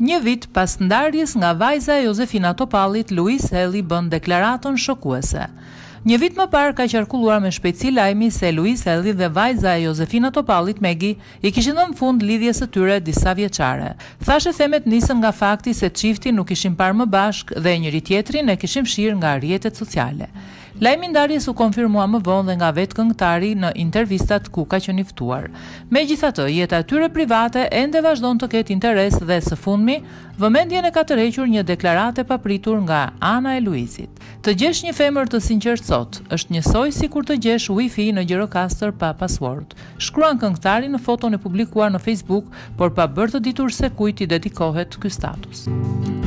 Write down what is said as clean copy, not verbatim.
Një vit pas ndarjes nga vajza e Josefina Topallit, Louise Helli bën deklaraton shokuese. Një vit më parë ka qarkulluar me shpejtësi lajmi se Louise Helli dhe vajza e Josefina Topallit, Maggie, I kishin dhënë fund lidhjes së tyre disa vjeçare. Thashë themet nisën nga fakti se çifti nuk ishin parë më bashkë dhe njëri tjetrin e kishin fshirë nga rrjetet sociale. Lajmi I ndarjes u konfirmua më vonë dhe nga vetë këngëtari në intervistat ku ka qenë I ftuar. Megjithatë, jeta e tyre private ende vazhdon të ketë interes dhe së fundmi, vëmendjen e ka tërhequr një deklaratë e papritur nga ana e Luizit. Të gjesh një femër të sinqert sot është njësoj si kur të gjesh Wi-Fi në Gjirokastër pa password. Shkruan këngëtari në foton e publikuar në Facebook, por pa bërë të ditur se kujt I dedikohet ky status.